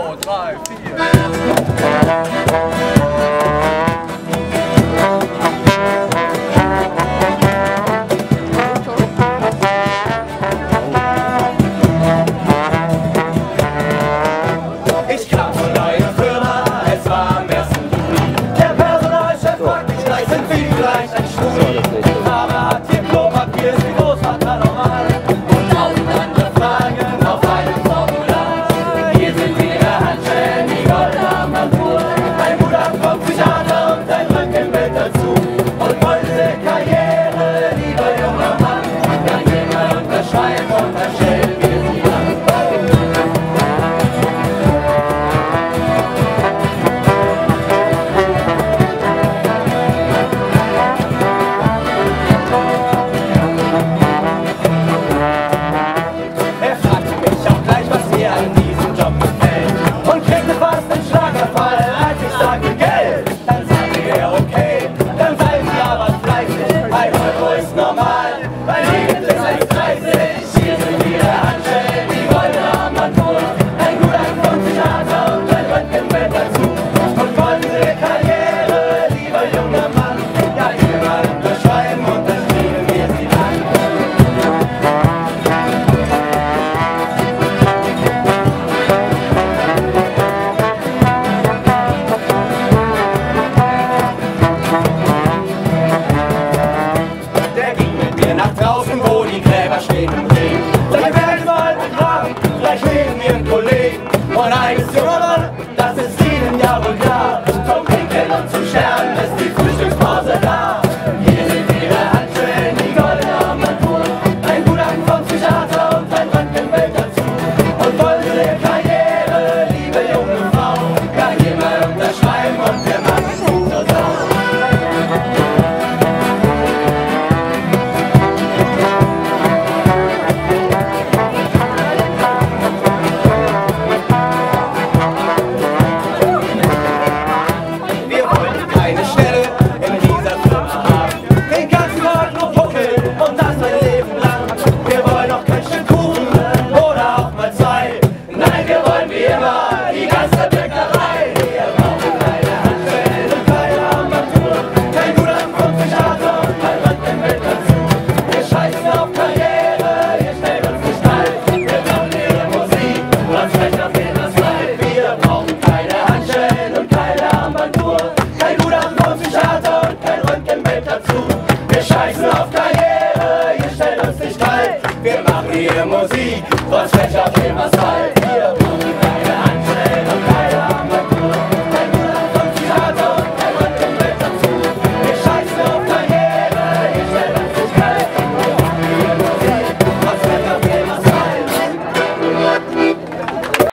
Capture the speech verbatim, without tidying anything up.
zwei, drei, vier. Ich kam zur neuen Firma, es war am ersten Juli. Der Personalchef fragt mich gleich, sind Sie vielleicht ein Schwuli? Aber hat hier Klopapier, ist wie groß hat er normal? Und tausend andere Fragen auf einem Formular. Hier sind Ihre Handschellen, die Goldarmbanduhr. Ein guter Psychiater und ein Röntgenbild dazu. Und wollen Sie Karriere, lieber junger Mann? Dann gehen wir unterschreiben und dann stellen wir Sie an. Er fragte mich auch gleich, was mir an diesem Job gefällt. Und kriegte fast einen Schlaganfall, als ich sagte Geld. Dann sagte er, okay, dann seien Sie aber fleißig. Ein Euro ist normal, weil hier gibt es eins dreißig. Hier sind Ihre Handschellen, die goldene Armbanduhr. Ein guter Psychiater und ein Röntgenbild dazu. Und wollen Sie Karriere, lieber junger Mann? Ja, hier mal unterschreiben und dann kriegen wir Sie an. Der ging mit mir nach draußen, wo die Gräber stehen im Regen. Seine Welt war halt begraben, gleich neben ihren Kollegen. Und eines, junger Mann, das ist Ihnen ja wohl klar. Zum Pinkeln und zum Sterben ist die Frühstückspause da. Hier sind Ihre Handschellen, die goldene Armbanduhr. Ein Gutachten vom Psychiater und ein Röntgenbild dazu. Und wollen Sie Karriere, liebe junge Frau? Ja, hier mal unterschreiben und wir machen Sie zur Sau. Wir wollen keine Stelle in dieser Firma haben. Den ganzen Tag nur Puckel und das mein Leben lang. Wir wollen auch kein Stück Kuchen oder auch mal zwei. Nein, wir wollen wie immer die ganze Bäckerei. Wir brauchen keine Handschellen und keine Armbanduhr. Kein Gutachten vom Psychiater und kein Röntgenbild dazu. Wir scheißen auf Karriere, ihr stellt uns nicht kalt. Wir brauchen Ihre Musik, was recht auf den Asphalt. Wir brauchen keine Handschellen und keine Armbanduhr. Kein Gutachten vom Psychiater und kein Röntgenbild dazu. Wir scheißen auf Karriere, ihr stellt uns nicht kalt. Wir machen hier Musik, was recht auf dem Asphalt.